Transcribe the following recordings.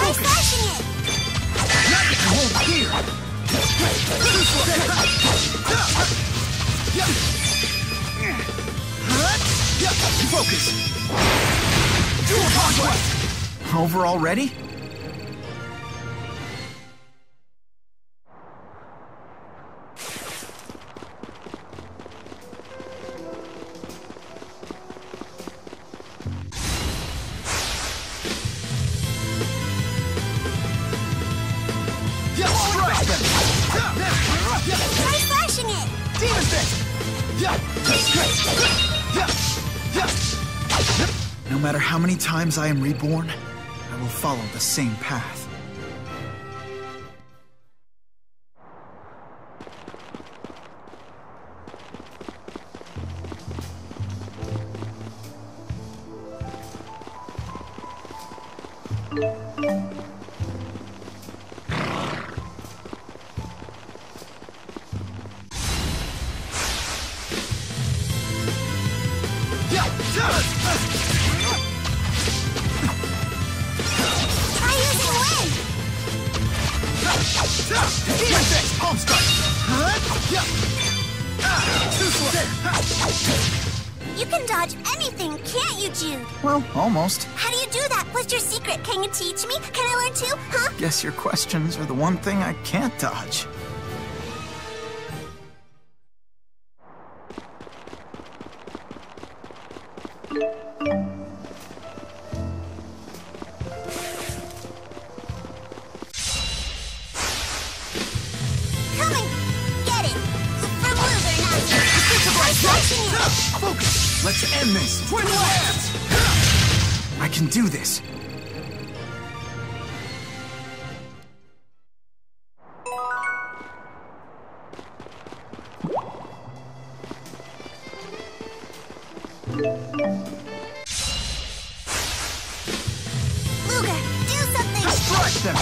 Try slashing it! Hold here! Focus! Dual conquest! Over already? Try slashing it! Demon Fist! No matter how many times I am reborn, I will follow the same path. Try using wind! Demon Fist! Palm strike! You can dodge anything, can't you, Jude? Well, almost. How do you do that? What's your secret? Can you teach me? Can I learn too? Huh? Guess your questions are the one thing I can't dodge. Coming! Get it! For loser, not you! Try slashing it! Focus! Let's end this! Twin Lands! I can do this! Luger, do something! Strike them!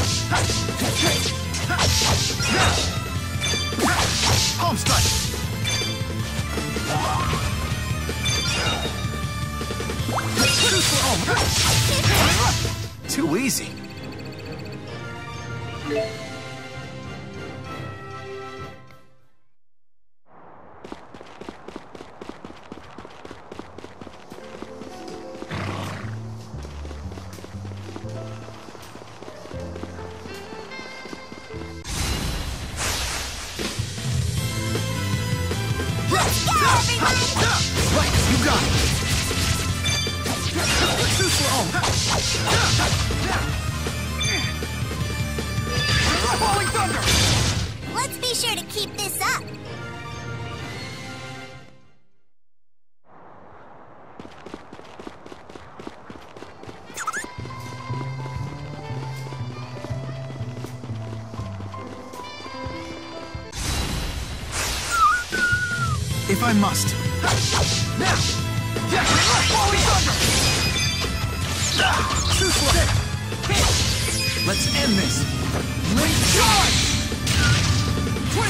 Palm strike! Too easy. Let's go, everyone! Right, you got it. Too slow. Falling thunder. Let's be sure to keep this up. If I must. Now! Falling thunder! Too slow! Let's end this! Link charge! Twin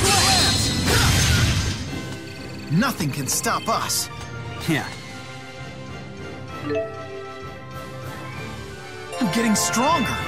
Lands! Nothing can stop us. Yeah. I'm getting stronger.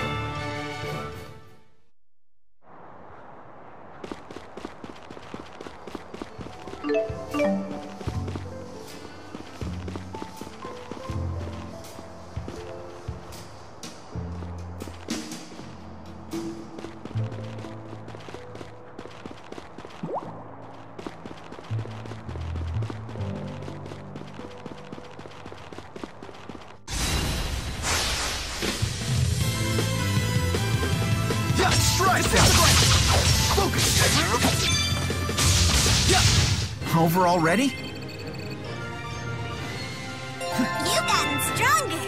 Yeah, strike them! Focus! Yeah! Over already? You've gotten stronger.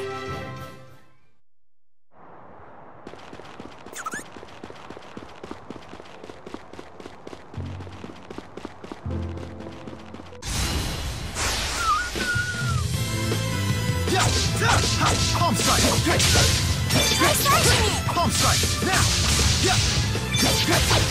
Yeah! Palm strike! Try slashing it! Palm strike! Now! Yeah!